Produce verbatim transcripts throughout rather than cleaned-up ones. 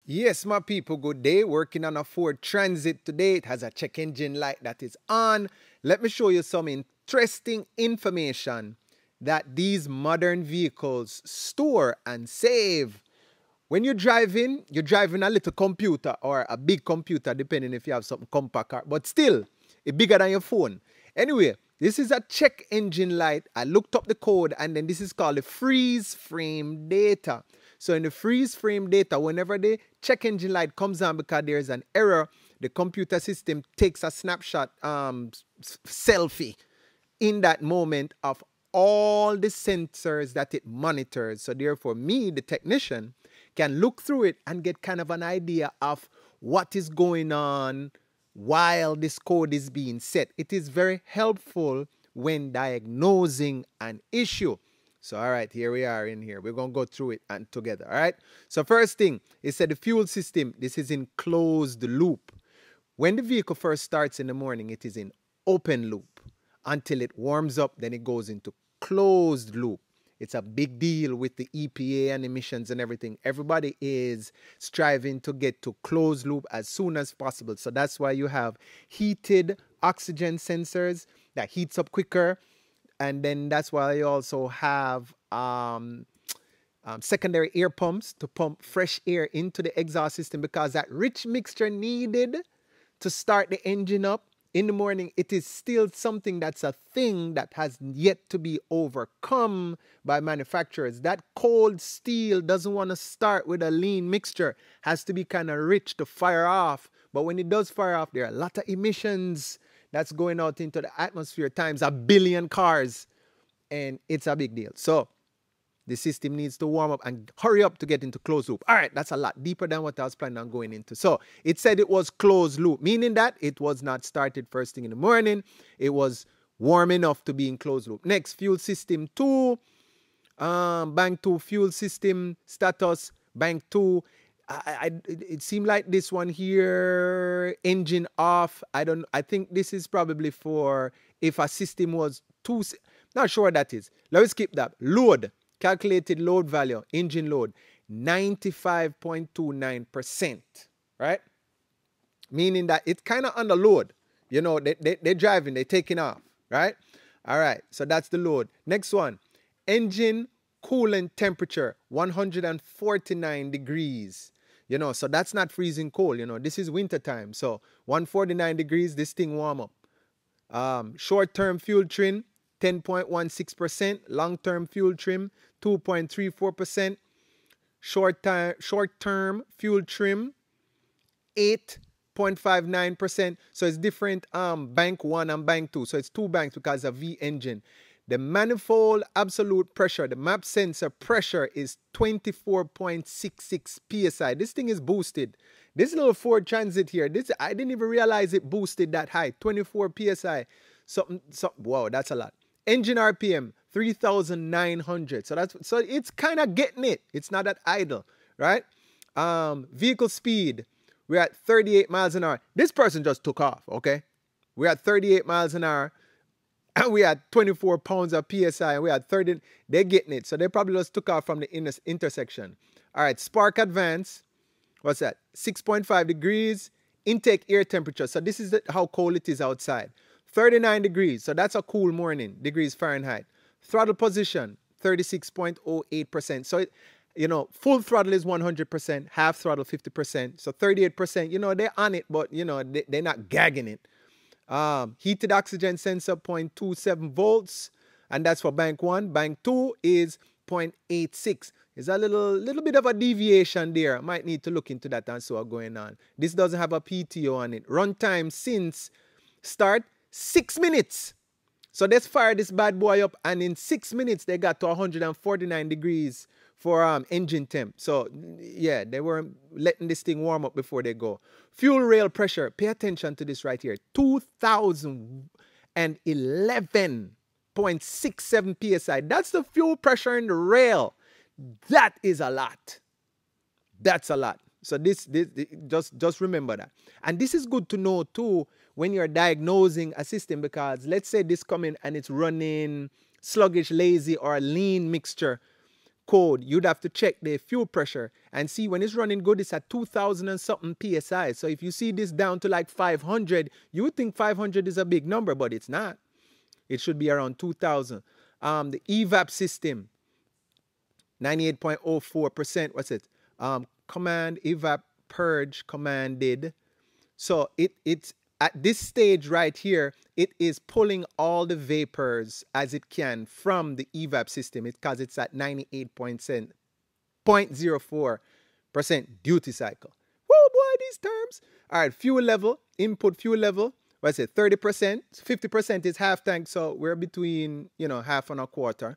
Yes, my people, good day. Working on a Ford Transit today. It has a check engine light that is on. Let me show you some interesting information that these modern vehicles store and save. When you're driving, you're driving a little computer or a big computer, depending if you have something compact, car, but still, it's bigger than your phone. Anyway, this is a check engine light. I looked up the code, and then this is called the freeze frame data. So in the freeze frame data, whenever the check engine light comes on because there's an error, the computer system takes a snapshot um, selfie in that moment of all the sensors that it monitors. So therefore, me, the technician, can look through it and get kind of an idea of what is going on while this code is being set. It is very helpful when diagnosing an issue. So, all right, here we are in here. We're going to go through it and together, all right? So, first thing, it said the fuel system, this is in closed loop. When the vehicle first starts in the morning, it is in open loop until it warms up, then it goes into closed loop. It's a big deal with the E P A and emissions and everything. Everybody is striving to get to closed loop as soon as possible. So that's why you have heated oxygen sensors that heats up quicker. And then that's why you also have um, um, secondary air pumps to pump fresh air into the exhaust system, because that rich mixture needed to start the engine up in the morning, it is still something that's a thing that has yet to be overcome by manufacturers. That cold steel doesn't want to start with a lean mixture. Has to be kind of rich to fire off. But when it does fire off, there are a lot of emissions that's going out into the atmosphere times a billion cars. And it's a big deal. So the system needs to warm up and hurry up to get into closed loop. All right, that's a lot deeper than what I was planning on going into. So it said it was closed loop, meaning that it was not started first thing in the morning. It was warm enough to be in closed loop. Next, fuel system two. Um, bank two, fuel system status, bank two. I, I, it seemed like this one here, engine off. I don't, I think this is probably for if a system was too, not sure what that is. Let's skip that. Load. Calculated load value, engine load, ninety-five point two nine percent, right? Meaning that it's kind of under load. You know, they, they, they're driving, they're taking off, right? All right, so that's the load. Next one, engine coolant temperature, one hundred forty-nine degrees. You know, so that's not freezing cold. You know, this is winter time. So one hundred forty-nine degrees, this thing warm up. Um, short-term fuel trim, ten point one six percent, long-term fuel trim, two point three four percent, short-term short-term fuel trim, eight point five nine percent. So it's different um, bank one and bank two. So it's two banks because of V engine. The manifold absolute pressure, the map sensor pressure is twenty-four point six six P S I. This thing is boosted. This little Ford Transit here, this I didn't even realize it boosted that high, twenty-four P S I. Something, something, wow, that's a lot. Engine R P M, three thousand nine hundred. So that's so it's kind of getting it. It's not that idle, right? Um, vehicle speed, we're at thirty-eight miles an hour. This person just took off, okay? We're at thirty-eight miles an hour, and we had twenty-four pounds of P S I, and we had thirty. They're getting it. So they probably just took off from the inter intersection. All right, spark advance. What's that? six point five degrees. Intake air temperature. So this is the, how cold it is outside. thirty-nine degrees, so that's a cool morning, degrees Fahrenheit. Throttle position, thirty-six point zero eight percent. So, it, you know, full throttle is one hundred percent, half throttle fifty percent. So thirty-eight percent, you know, they're on it, but, you know, they, they're not gagging it. Um, heated oxygen sensor, zero point two seven volts, and that's for bank one. Bank two is zero point eight six. There's a little, little bit of a deviation there. I might need to look into that and see what's going on. This doesn't have a P T O on it. Runtime since start, six minutes. So let's fire this bad boy up, and in six minutes they got to one hundred forty-nine degrees for um, engine temp. So yeah, they were letting this thing warm up before they go. Fuel rail pressure, pay attention to this right here, two thousand eleven point six seven P S I. That's the fuel pressure in the rail. That is a lot. That's a lot. So this, this, this just, just remember that. And this is good to know too when you're diagnosing a system, because let's say this coming and it's running sluggish, lazy, or a lean mixture. code, you'd have to check the fuel pressure and see when it's running good, it's at two thousand and something P S I. So if you see this down to like five hundred, you would think five hundred is a big number, but it's not. It should be around two thousand. Um, the E VAP system, ninety-eight point zero four percent, what's it? Um, command, E VAP purge commanded. So it it's at this stage right here, it is pulling all the vapors as it can from the E VAP system because it's at ninety-eight point zero four percent duty cycle. Whoa, boy, these terms. All right, fuel level, input fuel level, what's it, thirty percent? fifty percent is half tank, so we're between, you know, half and a quarter.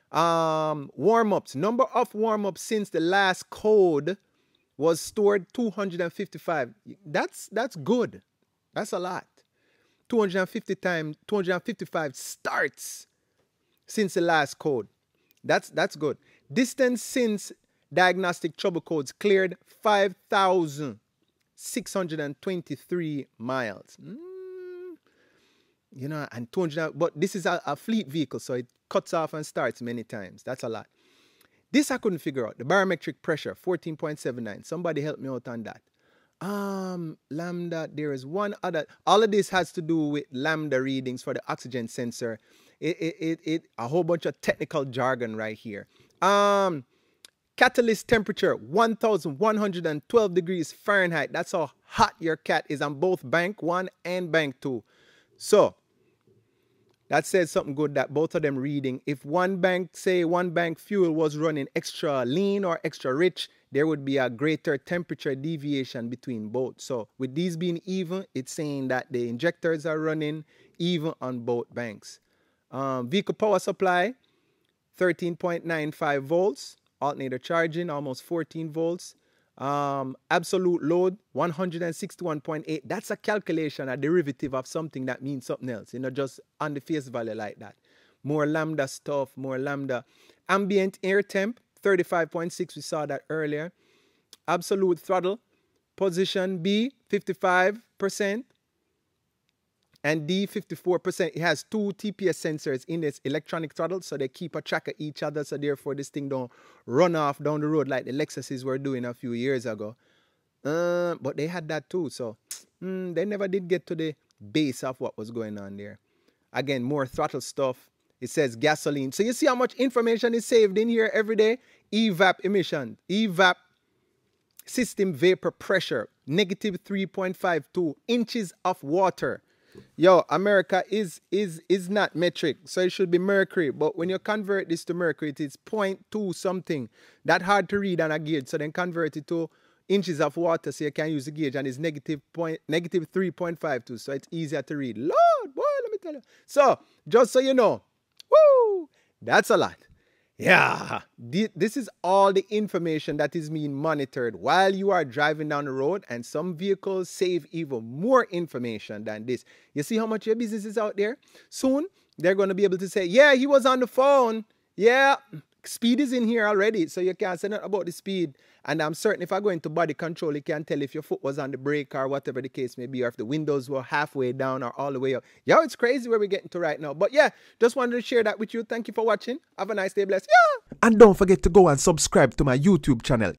Um, warm-ups, number of warm-ups since the last code was stored two hundred fifty-five. That's, that's good. That's a lot. two hundred fifty times, two hundred fifty-five starts since the last code. That's, that's good. Distance since diagnostic trouble codes cleared five thousand six hundred twenty-three miles. Mm, you know, and two hundred, but this is a, a fleet vehicle, so it cuts off and starts many times. That's a lot. This I couldn't figure out. The barometric pressure, fourteen point seven nine. Somebody help me out on that. Um, lambda, there is one other. All of this has to do with lambda readings for the oxygen sensor. It, it, it, it a whole bunch of technical jargon right here. Um, catalyst temperature, one thousand one hundred twelve degrees Fahrenheit. That's how hot your cat is on both bank one and bank two. So, that says something good that both of them reading. If one bank, say one bank fuel was running extra lean or extra rich, there would be a greater temperature deviation between both. So with these being even, it's saying that the injectors are running even on both banks. Um, vehicle power supply, thirteen point nine five volts. Alternator charging, almost fourteen volts. Um, absolute load, one hundred sixty-one point eight. That's a calculation, a derivative of something that means something else. You know, just on the face value like that. More lambda stuff, more lambda. Ambient air temp, thirty-five point six, we saw that earlier. Absolute throttle, position B, fifty-five percent, and D, fifty-four percent. It has two T P S sensors in its electronic throttle, so they keep a track of each other, so therefore this thing don't run off down the road like the Lexuses were doing a few years ago. Uh, but they had that too, so mm, they never did get to the base of what was going on there. Again, more throttle stuff. It says gasoline. So you see how much information is saved in here every day? E VAP emission. E VAP system vapor pressure. Negative three point five two inches of water. Yo, America is is is not metric, so it should be mercury. But when you convert this to mercury, it is zero point two something. That hard to read on a gauge. So then convert it to inches of water, so you can use the gauge, and it's negative point negative three point five two. So it's easier to read. Lord, boy, let me tell you. So just so you know. Woo! That's a lot. Yeah. This is all the information that is being monitored while you are driving down the road, and some vehicles save even more information than this. You see how much your business is out there? Soon, they're going to be able to say, yeah, he was on the phone. Yeah, speed is in here already, so you can't say nothing about the speed. And I'm certain if I go into body control, it can tell if your foot was on the brake or whatever the case may be, or if the windows were halfway down or all the way up. Yo, it's crazy where we're getting to right now. But yeah, just wanted to share that with you. Thank you for watching. Have a nice day. Bless. Yeah. And don't forget to go and subscribe to my YouTube channel,